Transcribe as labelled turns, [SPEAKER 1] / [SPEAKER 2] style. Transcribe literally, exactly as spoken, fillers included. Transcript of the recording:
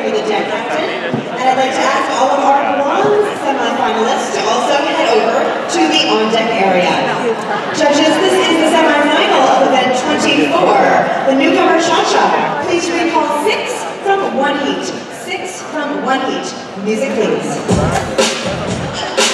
[SPEAKER 1] for the deck captain. And I'd like to ask all of our bronze semi-finalists to also head over to the on-deck area. Judges, this is the semi-final of event twenty-four, the newcomer Cha-Cha. Please recall six from one heat. Six from one heat. Music, please.